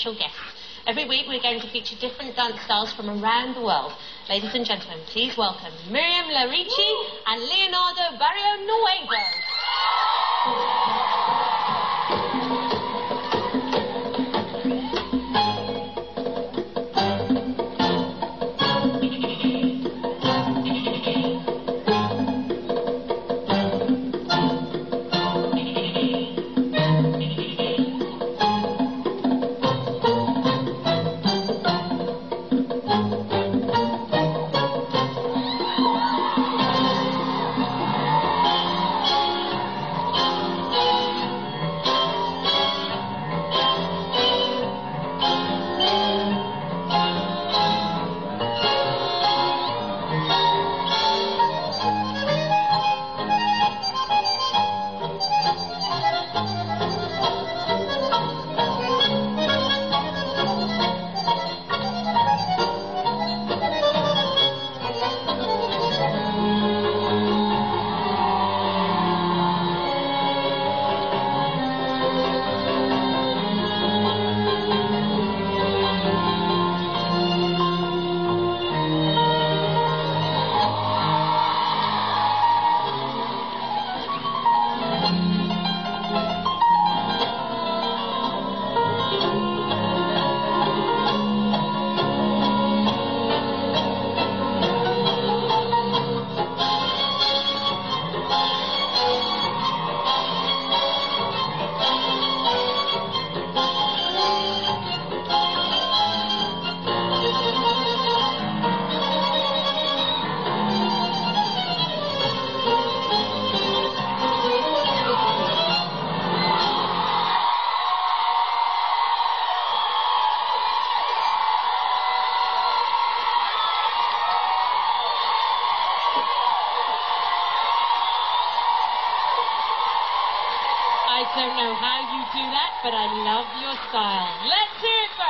special guests. Every week we're going to feature different dance styles from around the world. Ladies and gentlemen, please welcome Miriam Larici and Leonardo Barrio Nuevo. I don't know how you do that, but I love your style. Let's hear it for